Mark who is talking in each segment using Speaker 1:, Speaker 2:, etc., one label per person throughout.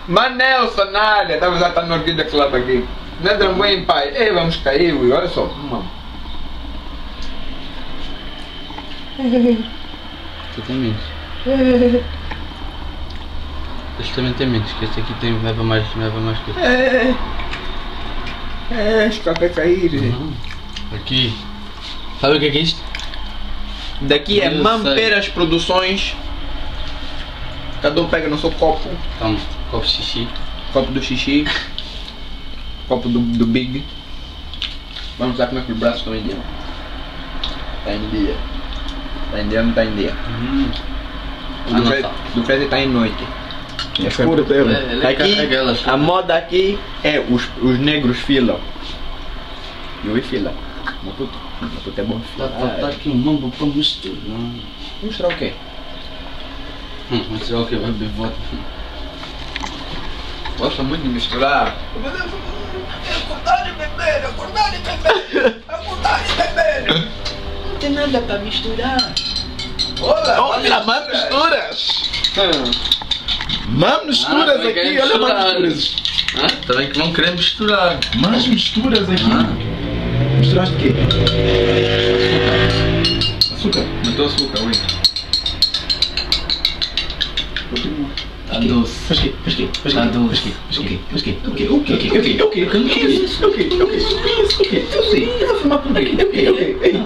Speaker 1: Manelson na área, estava já no Orquídea Club aqui. Não bem, pai. Ei, vamos cair, Will. Olha só.
Speaker 2: Tu tem menos. Este também tem menos, que este aqui tem, leva mais coisa.
Speaker 1: Está a cair.
Speaker 2: Aqui. Sabe o que é isto?
Speaker 1: Daqui é
Speaker 2: Eu
Speaker 1: Mamperas Produções. Cada um pega no seu copo.
Speaker 2: Toma, copo de xixi.
Speaker 1: Copo do xixi. Copo do Big. Vamos ver como é que os braços estão em dia. Está em dia. Está em dia ou não está em dia? Do Fred está em noite. É escuro dele. Aqui, a moda aqui é os negros filam. E o fila. Maputo é bom fila.
Speaker 2: Tá aqui um mambo para misturar.
Speaker 1: Mostrar o quê?
Speaker 2: Mostrar o quê? Vai beber vodka.
Speaker 1: Gosta muito de misturar. Acordar de beber, acordar de beber, acordar de beber.
Speaker 2: Não tem nada para misturar.
Speaker 1: Olha, mais misturas. Mais misturas aqui, olha mais misturas.
Speaker 2: Também que vão querer misturar.
Speaker 1: Mais misturas aqui. Misturaste o quê? Açúcar. Meteu açúcar, ui.
Speaker 2: Tá doce. Tá doce.
Speaker 1: Ok. Eu sei. Eu vou filmar por quê?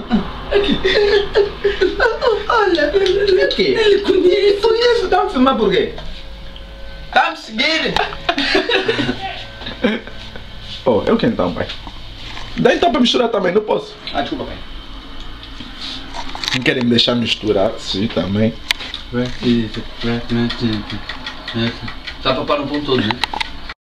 Speaker 1: Olha, ele conhece. Tá a filmar por quê? Tá a me seguir?
Speaker 3: Oh, eu quero então, pai. Dá então para misturar também, não posso.
Speaker 1: Desculpa, pai.
Speaker 3: Não querem me deixar misturar? Sim, também.
Speaker 2: Tá para parar um ponto todo, né?